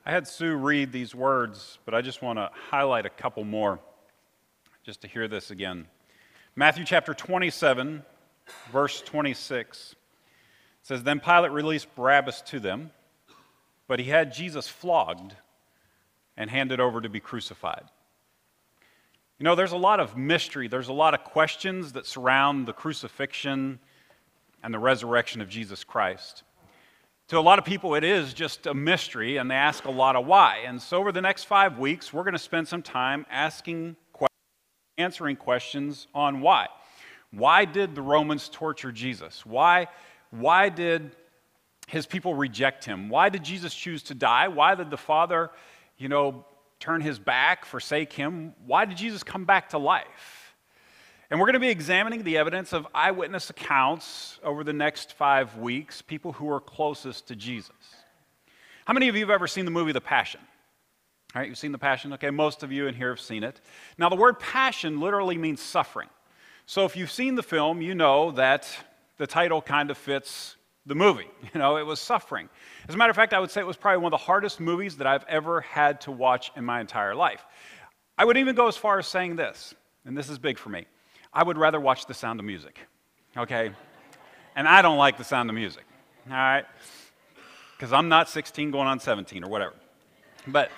I had Sue read these words, but I just want to highlight a couple more just to hear this again. Matthew chapter 27, verse 26 says, "Then Pilate released Barabbas to them, but he had Jesus flogged and handed over to be crucified." You know, there's a lot of mystery, there's a lot of questions that surround the crucifixion and the resurrection of Jesus Christ. To a lot of people, it is just a mystery, and they ask a lot of why. And so over the next 5 weeks, we're going to spend some time answering questions on why. Why did the Romans torture Jesus? Why did his people reject him? Why did Jesus choose to die? Why did the Father, turn his back, forsake him? Why did Jesus come back to life? And we're going to be examining the evidence of eyewitness accounts over the next 5 weeks, people who are closest to Jesus. How many of you have ever seen the movie The Passion? All right, you've seen The Passion? Okay, most of you in here have seen it. Now, the word passion literally means suffering. So if you've seen the film, you know that the title kind of fits the movie. It was suffering. As a matter of fact, I would say it was probably one of the hardest movies that I've ever had to watch in my entire life. I would even go as far as saying this, and this is big for me. I would rather watch The Sound of Music, okay? And I don't like The Sound of Music, all right? Because I'm not 16 going on 17 or whatever. But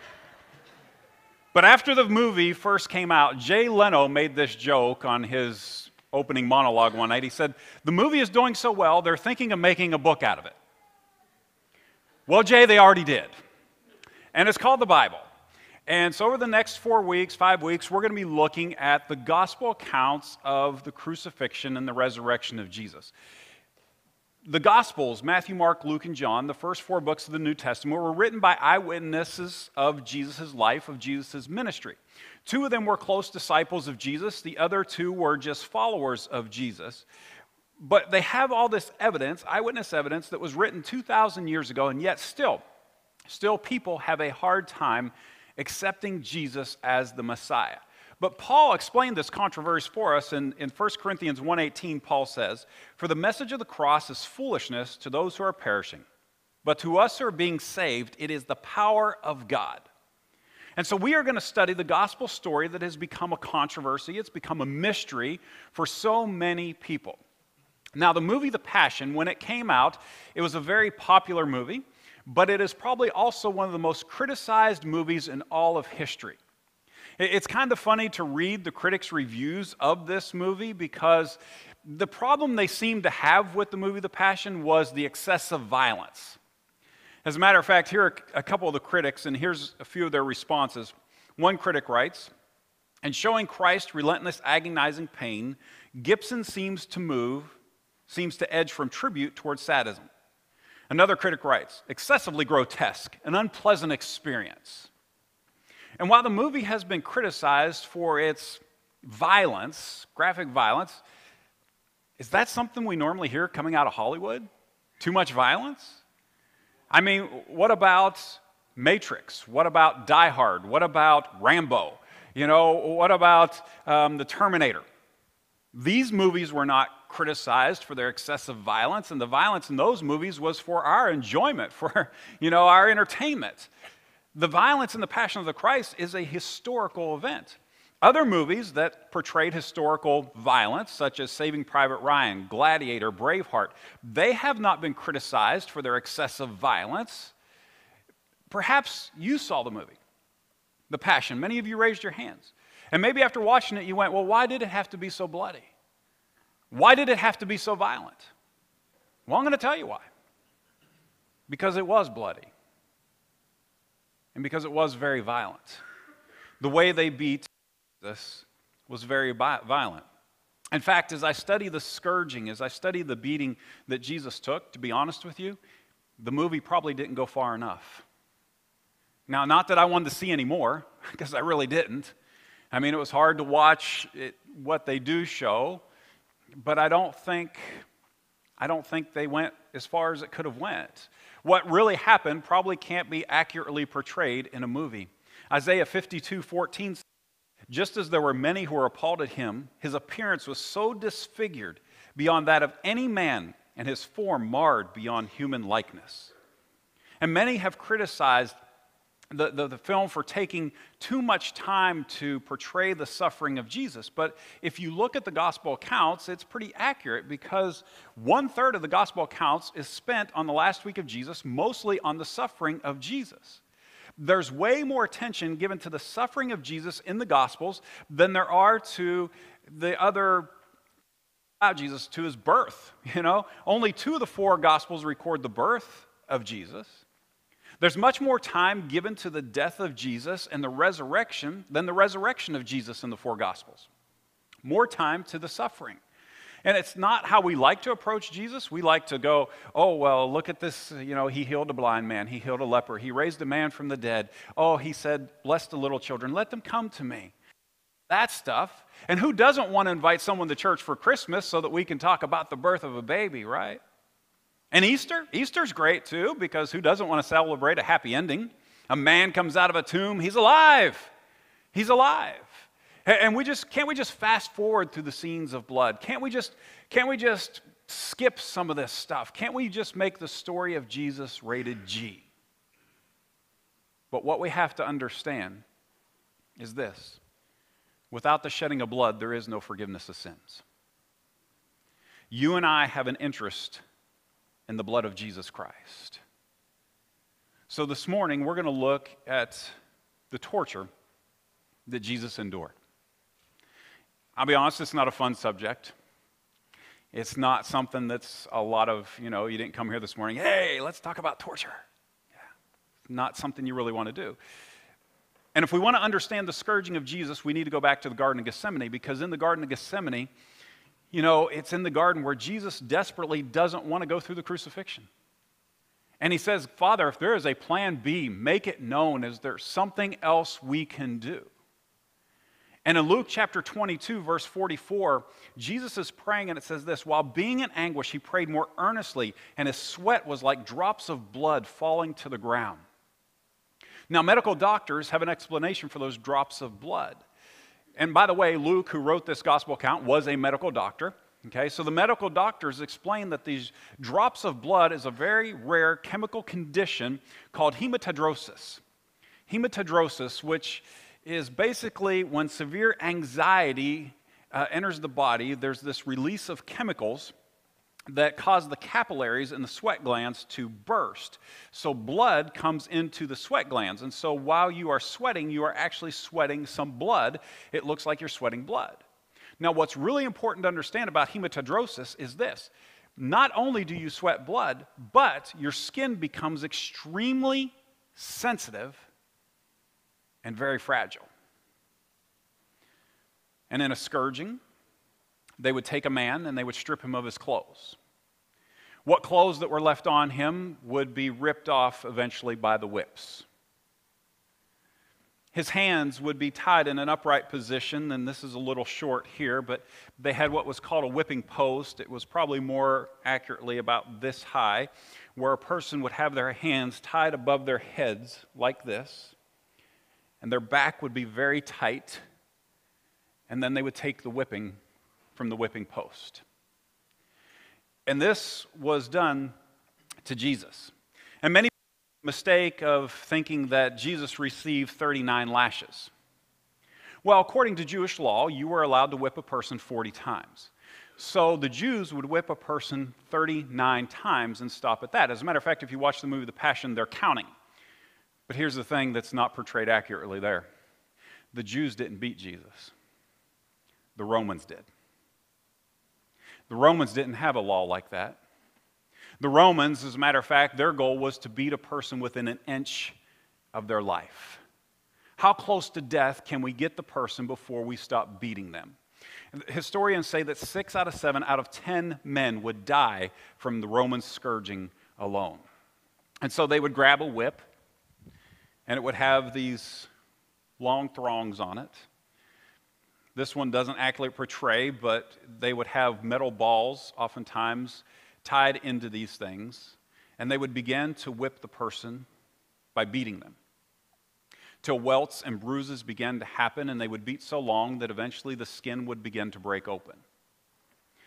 after the movie first came out, Jay Leno made this joke on his opening monologue one night. He said, "The movie is doing so well, they're thinking of making a book out of it." Well, Jay, they already did. And it's called the Bible. And so over the next 4 weeks, 5 weeks, we're going to be looking at the gospel accounts of the crucifixion and the resurrection of Jesus. The Gospels, Matthew, Mark, Luke, and John, the first 4 books of the New Testament, were written by eyewitnesses of Jesus' life, of Jesus' ministry. 2 of them were close disciples of Jesus. The other 2 were just followers of Jesus. But they have all this evidence, eyewitness evidence, that was written 2,000 years ago, and yet still people have a hard time accepting Jesus as the Messiah. But Paul explained this controversy for us in 1 Corinthians 1:18. Paul says, "For the message of the cross is foolishness to those who are perishing, but to us who are being saved, it is the power of God." And so we are going to study the gospel story that has become a controversy. It's become a mystery for so many people. Now, the movie The Passion, when it came out, it was a very popular movie, but it is probably also one of the most criticized movies in all of history. It's kind of funny to read the critics' reviews of this movie because the problem they seemed to have with the movie The Passion was the excessive violence. As a matter of fact, here are a couple of the critics, and here's a few of their responses. One critic writes, "In showing Christ's relentless, agonizing pain, Gibson seems to edge from tribute towards sadism." Another critic writes, "Excessively grotesque, an unpleasant experience." And while the movie has been criticized for its violence, graphic violence, is that something we normally hear coming out of Hollywood? Too much violence? I mean, what about Matrix? What about Die Hard? What about Rambo? What about The Terminator? These movies were not criticized for their excessive violence, and the violence in those movies was for our enjoyment, for our entertainment. The violence in The Passion of the Christ is a historical event. Other movies that portrayed historical violence, such as Saving Private Ryan, Gladiator, Braveheart, they have not been criticized for their excessive violence. Perhaps you saw the movie, The Passion. Many of you raised your hands. And maybe after watching it, you went, "Well, why did it have to be so bloody? Why did it have to be so violent?" Well, I'm going to tell you why. Because it was bloody. And because it was very violent. The way they beat Jesus was very violent. In fact, as I study the scourging, as I study the beating that Jesus took, to be honest with you, the movie probably didn't go far enough. Now, not that I wanted to see any more, because I really didn't. I mean, it was hard to watch what they do show, but I don't think they went as far as it could have went. What really happened probably can't be accurately portrayed in a movie. Isaiah 52:14 says, "Just as there were many who were appalled at him, his appearance was so disfigured beyond that of any man, and his form marred beyond human likeness." And many have criticized the film for taking too much time to portray the suffering of Jesus. But if you look at the gospel accounts, it's pretty accurate because 1/3 of the gospel accounts is spent on the last week of Jesus, mostly on the suffering of Jesus. There's way more attention given to the suffering of Jesus in the Gospels than there are to the other about Jesus, to his birth. Only 2 of the 4 Gospels record the birth of Jesus. There's much more time given to the death of Jesus and the resurrection than the resurrection of Jesus in the 4 Gospels. More time to the suffering. And it's not how we like to approach Jesus. We like to go, oh, well, look at this. He healed a blind man. He healed a leper. He raised a man from the dead. Oh, he said, bless the little children. Let them come to me. That stuff. And who doesn't want to invite someone to church for Christmas so that we can talk about the birth of a baby, right? And Easter? Easter's great too, because who doesn't want to celebrate a happy ending? A man comes out of a tomb. He's alive. He's alive. And can't we just fast forward through the scenes of blood? Can't we just skip some of this stuff? Can't we just make the story of Jesus rated G? But what we have to understand is this. Without the shedding of blood, there is no forgiveness of sins. You and I have an interest in the blood of Jesus Christ. So this morning, we're going to look at the torture that Jesus endured. I'll be honest, it's not a fun subject. It's not something that's a lot of, you didn't come here this morning, hey, let's talk about torture. Yeah. Not something you really want to do. And if we want to understand the scourging of Jesus, we need to go back to the Garden of Gethsemane, because in the Garden of Gethsemane, it's in the garden where Jesus desperately doesn't want to go through the crucifixion. And he says, Father, if there is a plan B, make it known. Is there something else we can do? And in Luke chapter 22, verse 44, Jesus is praying, and it says this, while being in anguish, he prayed more earnestly, and his sweat was like drops of blood falling to the ground. Now, medical doctors have an explanation for those drops of blood. And by the way, Luke, who wrote this gospel account, was a medical doctor. Okay, so the medical doctors explain that these drops of blood is a very rare chemical condition called hematidrosis. Hematidrosis, which is basically when severe anxiety enters the body, there's this release of chemicals that cause the capillaries and the sweat glands to burst. So blood comes into the sweat glands. And so while you are sweating, you are actually sweating some blood. It looks like you're sweating blood. Now, what's really important to understand about hematidrosis is this. Not only do you sweat blood, but your skin becomes extremely sensitive and very fragile. And in a scourging, they would take a man and they would strip him of his clothes. What clothes that were left on him would be ripped off eventually by the whips. His hands would be tied in an upright position, and this is a little short here, but they had what was called a whipping post. It was probably more accurately about this high, where a person would have their hands tied above their heads like this, and their back would be very tight, and then they would take the whipping from the whipping post. And this was done to Jesus. And many mistake of thinking that Jesus received 39 lashes. Well, according to Jewish law, you were allowed to whip a person 40 times. So the Jews would whip a person 39 times and stop at that. As a matter of fact, if you watch the movie The Passion, they're counting. But here's the thing that's not portrayed accurately there. The Jews didn't beat Jesus. The Romans did. The Romans didn't have a law like that. The Romans, as a matter of fact, their goal was to beat a person within an inch of their life. How close to death can we get the person before we stop beating them? Historians say that 6 out of 7 out of 10 men would die from the Roman scourging alone. And so they would grab a whip, and it would have these long thongs on it. This one doesn't accurately portray, but they would have metal balls, oftentimes, tied into these things, and they would begin to whip the person by beating them, till welts and bruises began to happen, and they would beat so long that eventually the skin would begin to break open.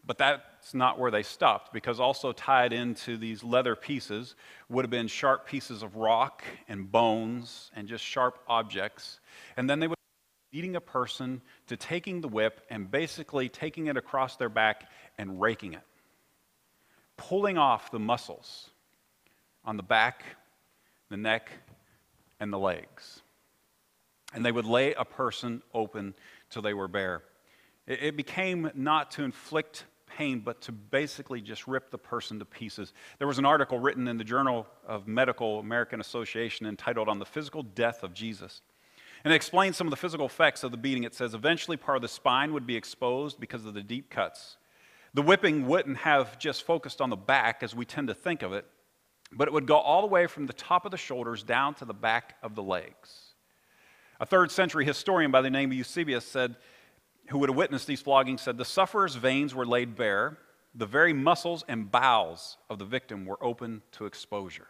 But that's not where they stopped, because also tied into these leather pieces would have been sharp pieces of rock and bones and just sharp objects. And then they would be leading a person to taking the whip and basically taking it across their back and raking it, pulling off the muscles on the back, the neck, and the legs. And they would lay a person open till they were bare. It became not to inflict pain, but to basically just rip the person to pieces. There was an article written in the Journal of Medical American Association entitled "On the Physical Death of Jesus." And it explains some of the physical effects of the beating. It says, eventually part of the spine would be exposed because of the deep cuts. The whipping wouldn't have just focused on the back as we tend to think of it, but it would go all the way from the top of the shoulders down to the back of the legs. A 3rd century historian by the name of Eusebius said, who would have witnessed these floggings, said, the sufferer's veins were laid bare, the very muscles and bowels of the victim were open to exposure.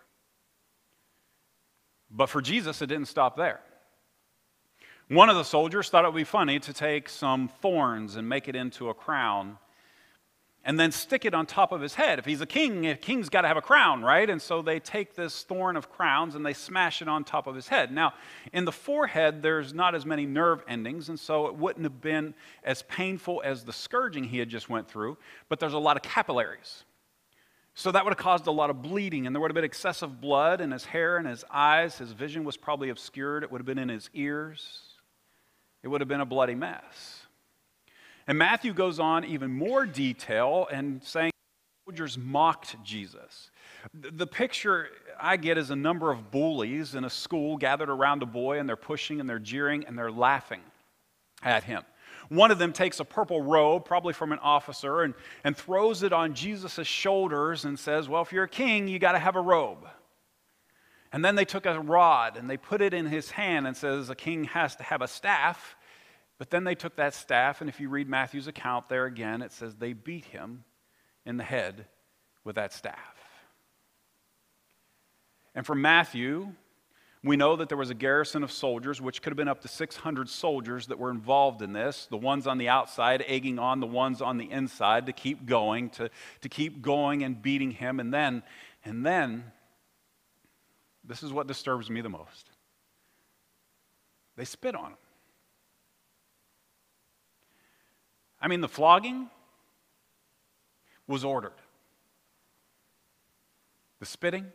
But for Jesus, it didn't stop there. One of the soldiers thought it would be funny to take some thorns and make it into a crown and then stick it on top of his head. If he's a king's got to have a crown, right? And so they take this thorn of crowns and they smash it on top of his head. Now, in the forehead, there's not as many nerve endings, and so it wouldn't have been as painful as the scourging he had just went through, but there's a lot of capillaries. So that would have caused a lot of bleeding, and there would have been excessive blood in his hair and his eyes. His vision was probably obscured. It would have been in his ears. It would have been a bloody mess. And Matthew goes on even more detail and saying soldiers mocked Jesus. The picture I get is a number of bullies in a school gathered around a boy, and they're pushing and they're jeering and they're laughing at him. One of them takes a purple robe, probably from an officer, and throws it on Jesus' shoulders and says, well, if you're a king, you got to have a robe. And then they took a rod and they put it in his hand and says a king has to have a staff. But then they took that staff, and if you read Matthew's account there again, it says they beat him in the head with that staff. And from Matthew, we know that there was a garrison of soldiers, which could have been up to 600 soldiers that were involved in this, the ones on the outside egging on the ones on the inside to keep going, to keep going and beating him. And then, this is what disturbs me the most. They spit on him. I mean, the flogging was ordered. The spitting,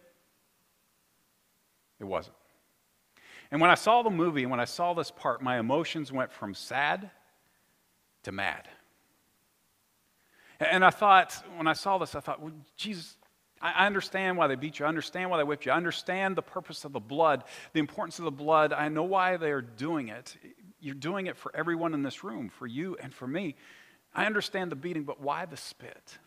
it wasn't. And when I saw the movie and when I saw this part, my emotions went from sad to mad. And I thought, when I saw this, I thought, well, Jesus, I understand why they beat you. I understand why they whipped you. I understand the purpose of the blood, the importance of the blood. I know why they're doing it. You're doing it for everyone in this room, for you and for me. I understand the beating, but why the spit?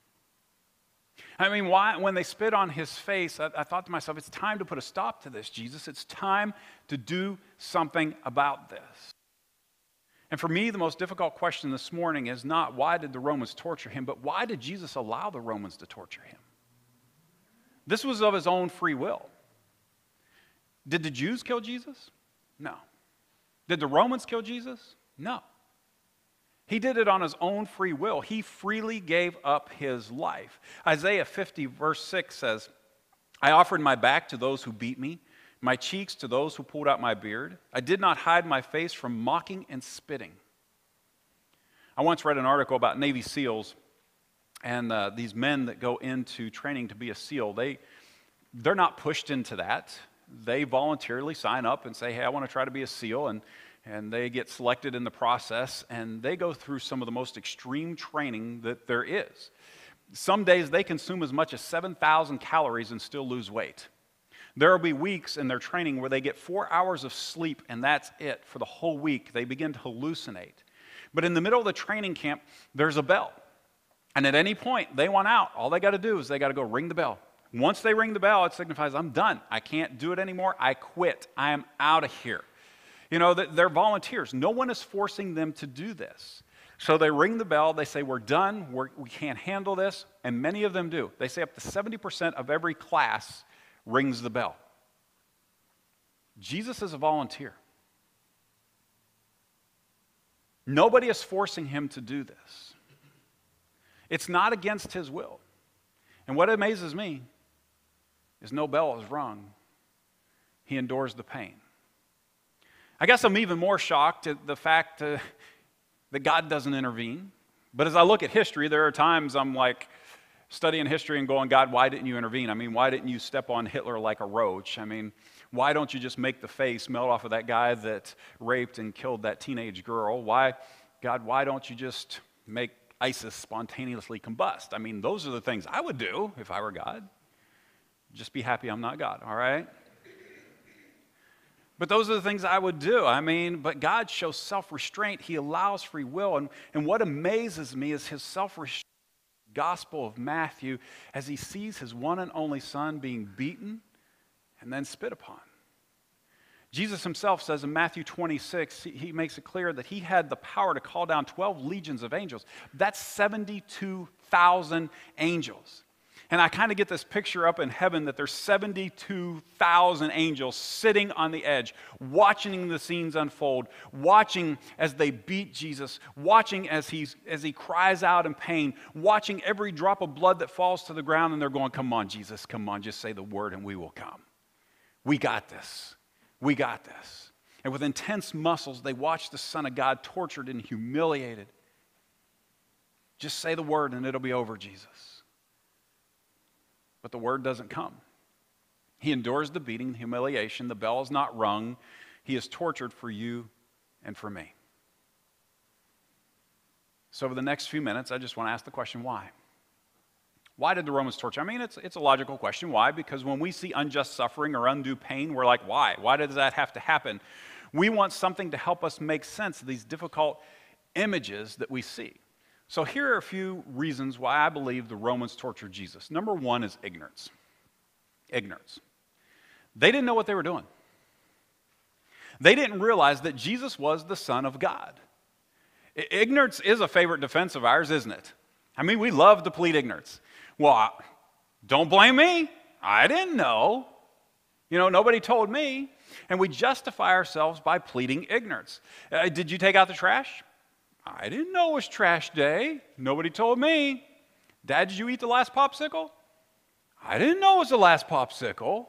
I mean, why, when they spit on his face, I thought to myself, it's time to put a stop to this, Jesus. It's time to do something about this. And for me, the most difficult question this morning is not why did the Romans torture him, but why did Jesus allow the Romans to torture him? This was of his own free will. Did the Jews kill Jesus? No. Did the Romans kill Jesus? No. He did it on his own free will. He freely gave up his life. Isaiah 50 verse 6 says, I offered my back to those who beat me, my cheeks to those who pulled out my beard. I did not hide my face from mocking and spitting. I once read an article about Navy SEALs, and these men that go into training to be a SEAL, they're not pushed into that. They voluntarily sign up and say, hey, I want to try to be a SEAL, and they get selected in the process, and they go through some of the most extreme training that there is. Some days they consume as much as 7,000 calories and still lose weight. There will be weeks in their training where they get 4 hours of sleep, and that's it for the whole week. They begin to hallucinate. But in the middle of the training camp, there's a bell. And at any point they want out, all they got to do is they got to go ring the bell. Once they ring the bell, it signifies, I'm done. I can't do it anymore. I quit. I am out of here. You know, they're volunteers. No one is forcing them to do this. So they ring the bell. They say, we're done. We can't handle this. And many of them do. They say up to 70% of every class rings the bell. Jesus is a volunteer. Nobody is forcing him to do this. It's not against his will. And what amazes me is no bell is rung. He endures the pain. I guess I'm even more shocked at the fact that God doesn't intervene. But as I look at history, there are times I'm like studying history and going, God, why didn't you intervene? I mean, why didn't you step on Hitler like a roach? I mean, why don't you just make the face melt off of that guy that raped and killed that teenage girl? Why, God, why don't you just make ISIS spontaneously combust? I mean, those are the things I would do if I were God. Just be happy I'm not God, all right? But those are the things I would do. I mean, but God shows self-restraint. He allows free will. And what amazes me is his self-restraint. Gospel of Matthew, as he sees his one and only son being beaten and then spit upon. Jesus himself says in Matthew 26, he makes it clear that he had the power to call down 12 legions of angels. That's 72,000 angels. And I kind of get this picture up in heaven that there's 72,000 angels sitting on the edge, watching the scenes unfold, watching as they beat Jesus, watching as he cries out in pain, watching every drop of blood that falls to the ground, and they're going, come on, Jesus, come on, just say the word and we will come. We got this. We got this. And with intense muscles, they watch the Son of God tortured and humiliated. Just say the word and it'll be over, Jesus. But the word doesn't come. He endures the beating, the humiliation. The bell is not rung. He is tortured for you and for me. So over the next few minutes, I just want to ask the question, why? Why did the Romans torture? I mean, it's a logical question. Why? Because when we see unjust suffering or undue pain, we're like, why? Why does that have to happen? We want something to help us make sense of these difficult images that we see. So here are a few reasons why I believe the Romans tortured Jesus. Number one is ignorance. Ignorance. They didn't know what they were doing. They didn't realize that Jesus was the Son of God. Ignorance is a favorite defense of ours, isn't it? I mean, we love to plead ignorance. Well, don't blame me. I didn't know. You know, nobody told me. And we justify ourselves by pleading ignorance. Did you take out the trash? I didn't know it was trash day. Nobody told me. Dad, did you eat the last popsicle? I didn't know it was the last popsicle.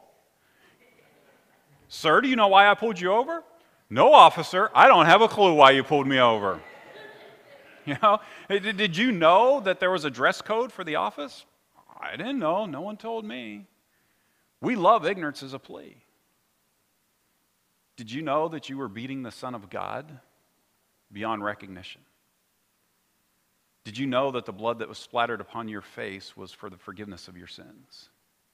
Sir, do you know why I pulled you over? No, officer, I don't have a clue why you pulled me over. You know, did you know that there was a dress code for the office? I didn't know. No one told me. We love ignorance as a plea. Did you know that you were beating the Son of God beyond recognition? Did you know that the blood that was splattered upon your face was for the forgiveness of your sins?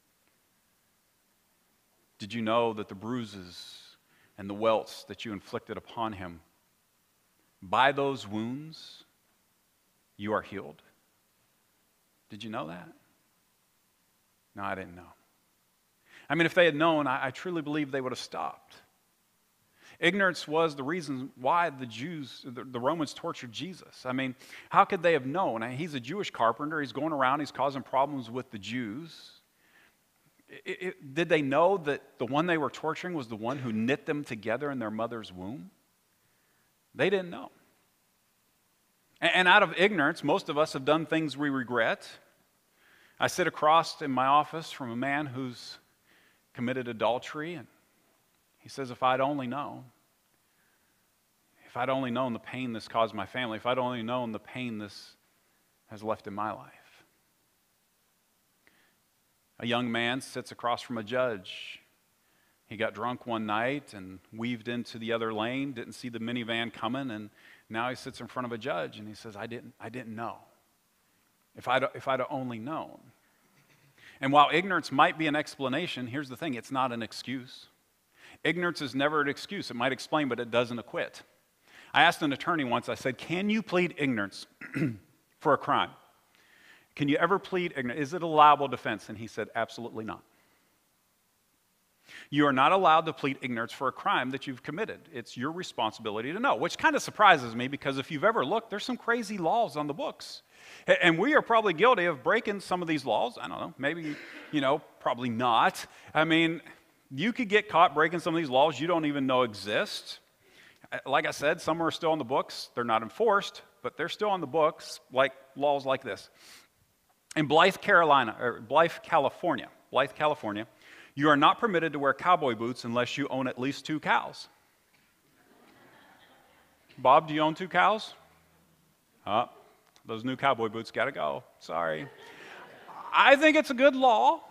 Did you know that the bruises and the welts that you inflicted upon him, by those wounds, you are healed? Did you know that? No, I didn't know. I mean, if they had known, I truly believe they would have stopped. Ignorance was the reason why the Romans tortured Jesus. I mean, how could they have known? He's a Jewish carpenter. He's going around. He's causing problems with the Jews. Did they know that the one they were torturing was the one who knit them together in their mother's womb? They didn't know. And out of ignorance, most of us have done things we regret. I sit across in my office from a man who's committed adultery, and he says, if I'd only known the pain this caused my family, if I'd only known the pain this has left in my life. A young man sits across from a judge. He got drunk one night and weaved into the other lane, didn't see the minivan coming, and now he sits in front of a judge and he says, I didn't know. If I'd only known. And while ignorance might be an explanation, here's the thing, it's not an excuse. Ignorance is never an excuse. It might explain, but it doesn't acquit. I asked an attorney once, I said, can you plead ignorance for a crime? Can you ever plead ignorance? Is it a liable defense? And he said, absolutely not. You are not allowed to plead ignorance for a crime that you've committed. It's your responsibility to know, which kind of surprises me because if you've ever looked, there's some crazy laws on the books. And we are probably guilty of breaking some of these laws. I don't know, maybe, probably not. I mean, you could get caught breaking some of these laws you don't even know exist. Like I said, some are still on the books. They're not enforced, but they're still on the books, like laws like this. In Blythe, California, you are not permitted to wear cowboy boots unless you own at least 2 cows. Bob, do you own 2 cows? Those new cowboy boots got to go. Sorry. I think it's a good law.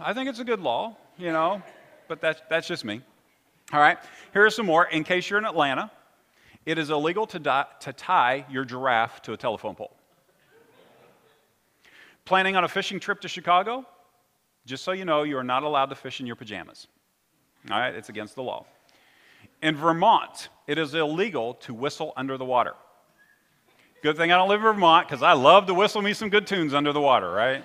But that's just me. All right, here's some more. In case you're in Atlanta, it is illegal to tie your giraffe to a telephone pole. Planning on a fishing trip to Chicago? Just so you know, you are not allowed to fish in your pajamas. All right, it's against the law. In Vermont, it is illegal to whistle under the water. Good thing I don't live in Vermont, because I love to whistle me some good tunes under the water, right?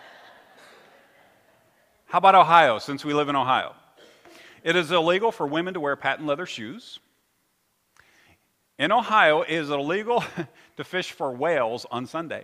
How about Ohio, since we live in Ohio? It is illegal for women to wear patent leather shoes. In Ohio, it is illegal to fish for whales on Sunday.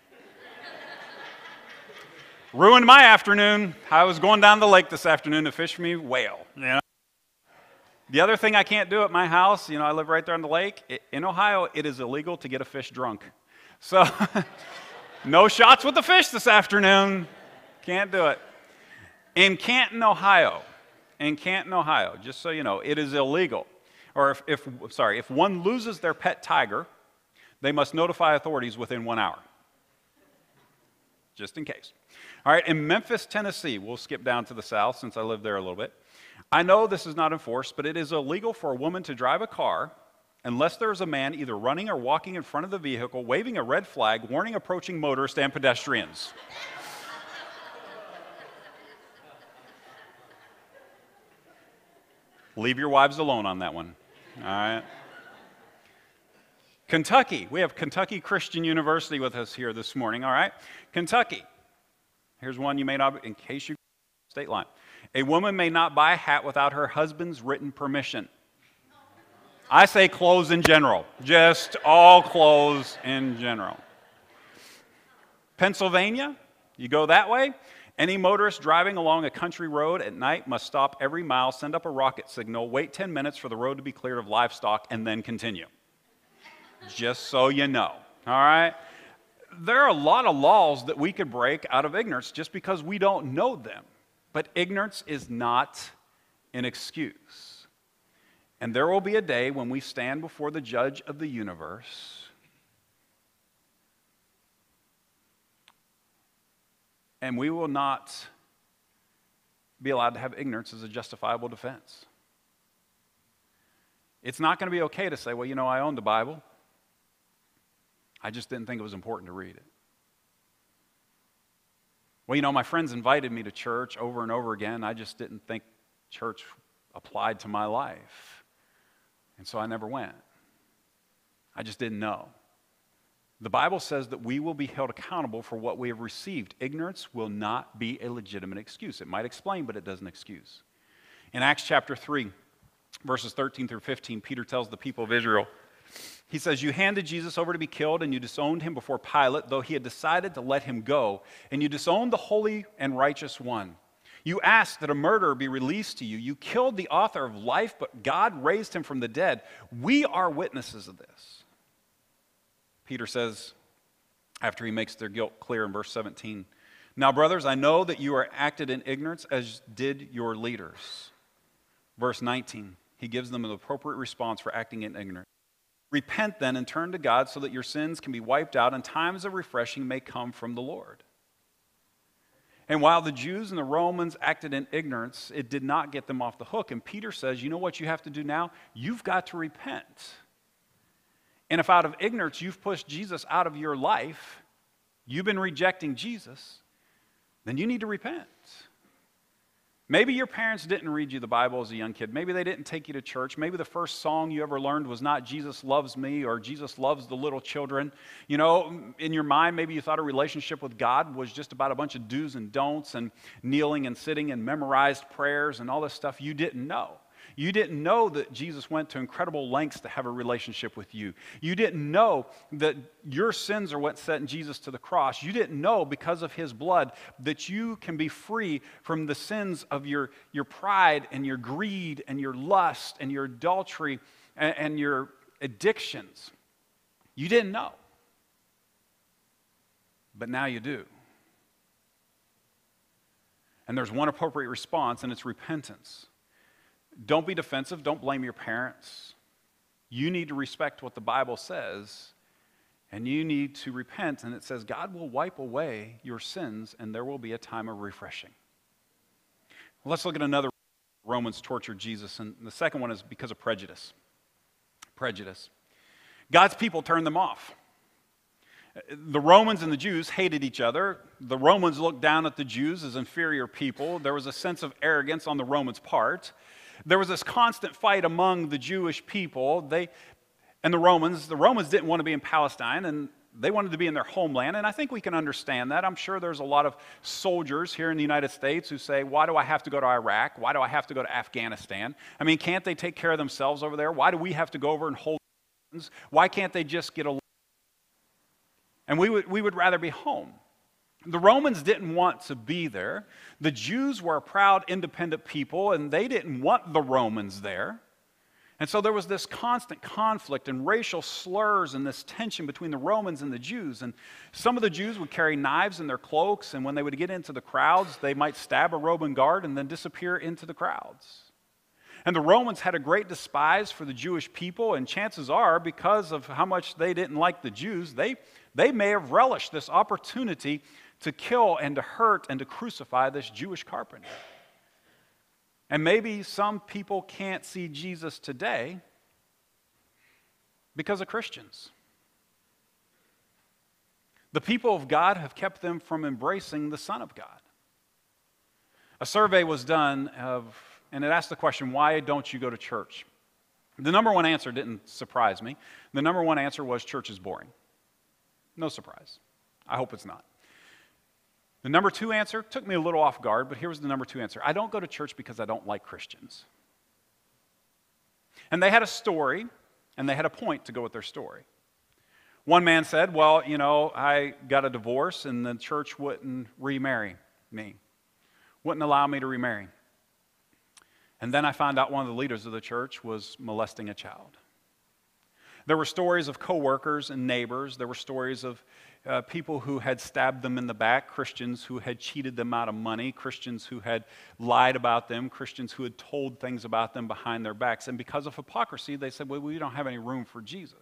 Ruined my afternoon. I was going down the lake this afternoon to fish for me whale. The other thing I can't do at my house, I live right there on the lake. In Ohio, it is illegal to get a fish drunk. So, no shots with the fish this afternoon. Can't do it. In Canton, Ohio, just so you know, it is illegal. Or if one loses their pet tiger, they must notify authorities within 1 hour. Just in case. All right, in Memphis, Tennessee, we'll skip down to the south since I live there a little bit. I know this is not enforced, but it is illegal for a woman to drive a car unless there is a man either running or walking in front of the vehicle, waving a red flag, warning approaching motorists and pedestrians. Leave your wives alone on that one. All right. Kentucky. We have Kentucky Christian University with us here this morning. All right. Kentucky. Here's one you may not, in case you state line. A woman may not buy a hat without her husband's written permission. I say clothes in general. Just all clothes in general. Pennsylvania. You go that way. Any motorist driving along a country road at night must stop every mile, send up a rocket signal, wait 10 minutes for the road to be cleared of livestock, and then continue. Just so you know. All right? There are a lot of laws that we could break out of ignorance just because we don't know them. But ignorance is not an excuse. And there will be a day when we stand before the judge of the universe and we will not be allowed to have ignorance as a justifiable defense. It's not going to be okay to say, well, I own the Bible. I just didn't think it was important to read it. Well, my friends invited me to church over and over again. I just didn't think church applied to my life. And so I never went. I just didn't know. The Bible says that we will be held accountable for what we have received. Ignorance will not be a legitimate excuse. It might explain, but it doesn't excuse. In Acts chapter 3, verses 13 through 15, Peter tells the people of Israel, he says, you handed Jesus over to be killed, and you disowned him before Pilate, though he had decided to let him go, and you disowned the Holy and Righteous One. You asked that a murderer be released to you. You killed the author of life, but God raised him from the dead. We are witnesses of this. Peter says, after he makes their guilt clear in verse 17, now, brothers, I know that you are acted in ignorance, as did your leaders. Verse 19, he gives them an appropriate response for acting in ignorance. Repent then and turn to God so that your sins can be wiped out and times of refreshing may come from the Lord. And while the Jews and the Romans acted in ignorance, it did not get them off the hook. And Peter says, you know what you have to do now? You've got to repent. And if out of ignorance you've pushed Jesus out of your life, you've been rejecting Jesus, then you need to repent. Maybe your parents didn't read you the Bible as a young kid. Maybe they didn't take you to church. Maybe the first song you ever learned was not Jesus Loves Me or Jesus Loves the Little Children. In your mind, maybe you thought a relationship with God was just about a bunch of do's and don'ts and kneeling and sitting and memorized prayers and all this stuff you didn't know. You didn't know that Jesus went to incredible lengths to have a relationship with you. You didn't know that your sins are what sent Jesus to the cross. You didn't know because of his blood that you can be free from the sins of your pride and your greed and your lust and your adultery and your addictions. You didn't know. But now you do. And there's one appropriate response, and it's repentance. Don't be defensive. Don't blame your parents. You need to respect what the Bible says, and you need to repent. And it says God will wipe away your sins, and there will be a time of refreshing. Let's look at another Romans tortured Jesus, and the second one is because of prejudice. Prejudice. God's people turned them off. The Romans and the Jews hated each other. The Romans looked down at the Jews as inferior people. There was a sense of arrogance on the Romans' part. There was this constant fight among the Jewish people. The Romans didn't want to be in Palestine, and they wanted to be in their homeland, and I think we can understand that. I'm sure there's a lot of soldiers here in the United States who say, why do I have to go to Iraq? Why do I have to go to Afghanistan? I mean, can't they take care of themselves over there? Why do we have to go over and hold guns? Why can't they just get along? And we would rather be home. The Romans didn't want to be there. The Jews were a proud, independent people, and they didn't want the Romans there. And so there was this constant conflict and racial slurs and this tension between the Romans and the Jews. And some of the Jews would carry knives in their cloaks, and when they would get into the crowds, they might stab a Roman guard and then disappear into the crowds. And the Romans had a great despise for the Jewish people, and chances are, because of how much they didn't like the Jews, they may have relished this opportunity to kill and to hurt and to crucify this Jewish carpenter. And maybe some people can't see Jesus today because of Christians. The people of God have kept them from embracing the Son of God. A survey was done and it asked the question, why don't you go to church? The number one answer didn't surprise me. The number one answer was church is boring. No surprise. I hope it's not. The number two answer took me a little off guard, but here was the number two answer. I don't go to church because I don't like Christians. And they had a story, and they had a point to go with their story. One man said, well, I got a divorce, and the church wouldn't remarry me, wouldn't allow me to remarry. And then I found out one of the leaders of the church was molesting a child. There were stories of coworkers and neighbors. There were stories of people who had stabbed them in the back, Christians who had cheated them out of money, Christians who had lied about them, Christians who had told things about them behind their backs. And because of hypocrisy, they said, well, we don't have any room for Jesus.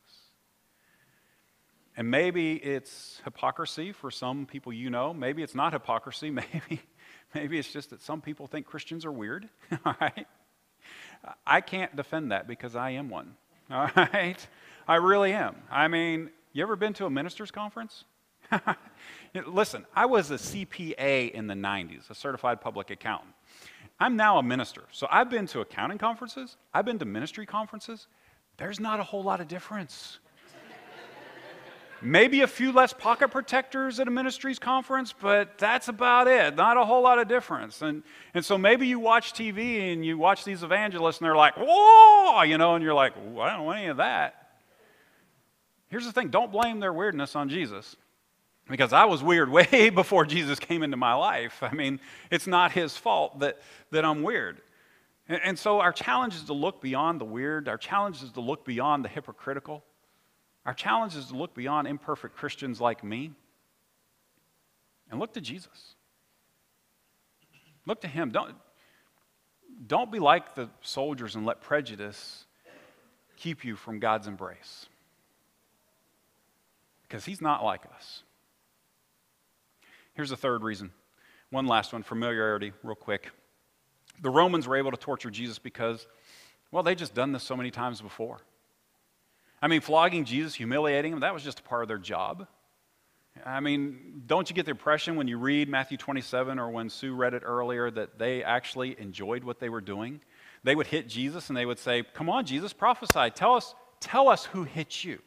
And maybe it's hypocrisy for some people Maybe it's not hypocrisy. Maybe it's just that some people think Christians are weird. All right? I can't defend that because I am one. All right? I really am. I mean, you ever been to a minister's conference? Listen, I was a CPA in the 90s, a certified public accountant. I'm now a minister. So I've been to accounting conferences. I've been to ministry conferences. There's not a whole lot of difference. Maybe a few less pocket protectors at a ministries conference, but that's about it. Not a whole lot of difference. And so maybe you watch TV and you watch these evangelists and they're like, whoa, and you're like, well, I don't know any of that. Here's the thing, don't blame their weirdness on Jesus, because I was weird way before Jesus came into my life. I mean, it's not his fault that I'm weird. And so our challenge is to look beyond the weird. Our challenge is to look beyond the hypocritical. Our challenge is to look beyond imperfect Christians like me and look to Jesus. Look to him. Don't be like the soldiers and let prejudice keep you from God's embrace, because he's not like us. Here's the third reason. One last one, familiarity, real quick. The Romans were able to torture Jesus because, well, they just done this so many times before. I mean, flogging Jesus, humiliating him, that was just a part of their job. I mean, don't you get the impression when you read Matthew 27 or when Sue read it earlier that they actually enjoyed what they were doing? They would hit Jesus and they would say, come on, Jesus, prophesy. Tell us who hit you.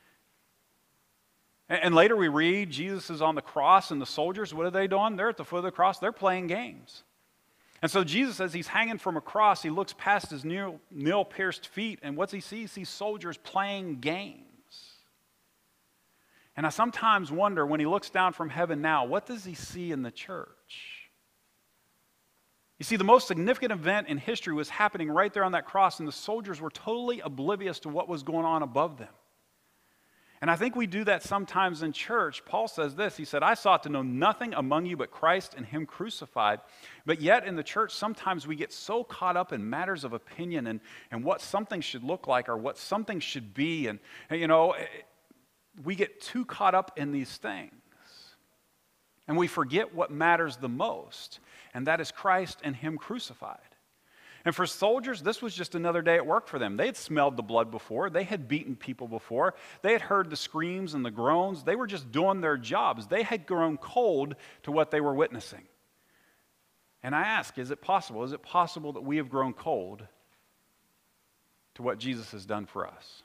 And later we read Jesus is on the cross and the soldiers, what are they doing? They're at the foot of the cross. They're playing games. And so Jesus, as he's hanging from a cross, he looks past his nail-pierced feet, and what he sees? He sees soldiers playing games. And I sometimes wonder, when he looks down from heaven now, what does he see in the church? You see, the most significant event in history was happening right there on that cross, and the soldiers were totally oblivious to what was going on above them. And I think we do that sometimes in church. Paul says this. He said, I sought to know nothing among you but Christ and him crucified. But yet in the church, sometimes we get so caught up in matters of opinion and what something should look like or what something should be. And we get too caught up in these things. And we forget what matters the most, and that is Christ and him crucified. And for soldiers, this was just another day at work for them. They had smelled the blood before. They had beaten people before. They had heard the screams and the groans. They were just doing their jobs. They had grown cold to what they were witnessing. And I ask, is it possible? Is it possible that we have grown cold to what Jesus has done for us?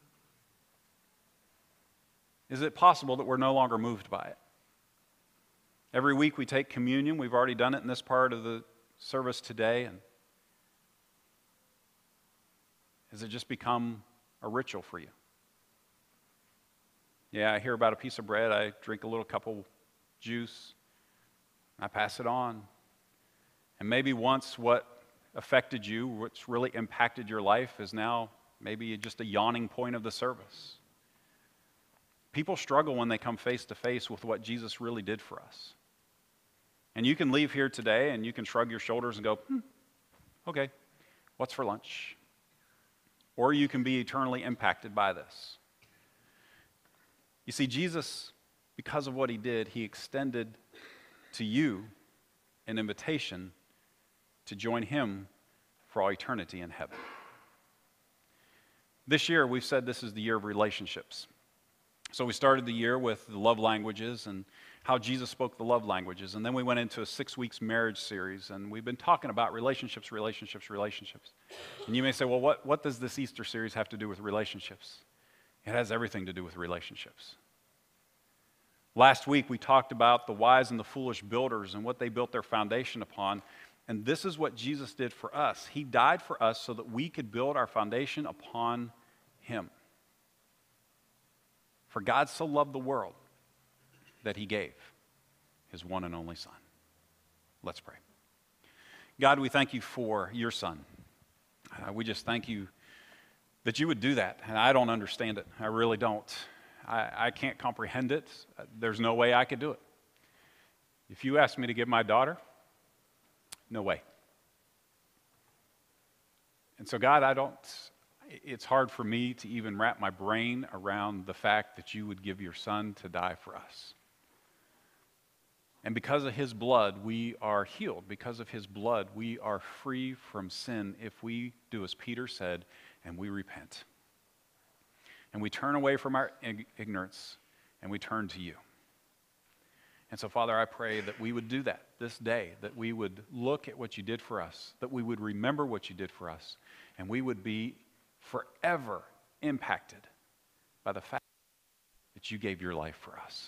Is it possible that we're no longer moved by it? Every week we take communion. We've already done it in this part of the service today. And has it just become a ritual for you? Yeah, I hear about a piece of bread. I drink a little cup of juice. I pass it on. And maybe once what affected you, what's really impacted your life, is now maybe just a yawning point of the service. People struggle when they come face to face with what Jesus really did for us. And you can leave here today and you can shrug your shoulders and go, okay, what's for lunch? Or you can be eternally impacted by this. You see, Jesus, because of what he did, he extended to you an invitation to join him for all eternity in heaven. This year, we've said this is the year of relationships. So we started the year with the love languages and how Jesus spoke the love languages. And then we went into a 6 weeks marriage series, and we've been talking about relationships. And you may say, well, what does this Easter series have to do with relationships? It has everything to do with relationships. Last week, we talked about the wise and the foolish builders and what they built their foundation upon. And this is what Jesus did for us. He died for us so that we could build our foundation upon him. For God so loved the world that he gave his one and only Son. Let's pray. God, we thank you for your Son. We just thank you that you would do that. And I don't understand it. I really don't. I can't comprehend it. There's no way I could do it. If you asked me to give my daughter, no way. And so, God, it's hard for me to even wrap my brain around the fact that you would give your Son to die for us. And because of his blood, we are healed. Because of his blood, we are free from sin if we do as Peter said, and we repent. And we turn away from our ignorance, and we turn to you. And so, Father, I pray that we would do that this day, that we would look at what you did for us, that we would remember what you did for us, and we would be forever impacted by the fact that you gave your life for us.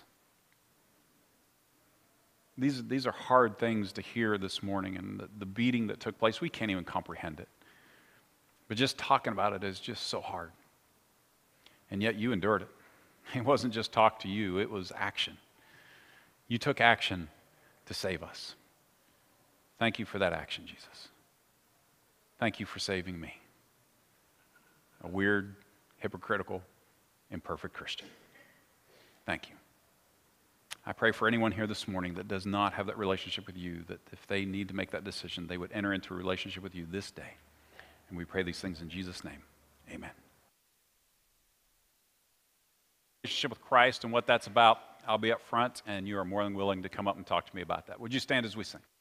These are hard things to hear this morning, and the beating that took place, we can't even comprehend it. But just talking about it is just so hard. And yet you endured it. It wasn't just talk to you, it was action. You took action to save us. Thank you for that action, Jesus. Thank you for saving me, a weird, hypocritical, imperfect Christian. Thank you. I pray for anyone here this morning that does not have that relationship with you, that if they need to make that decision, they would enter into a relationship with you this day. And we pray these things in Jesus' name. Amen. Relationship with Christ and what that's about, I'll be up front, and you are more than willing to come up and talk to me about that. Would you stand as we sing?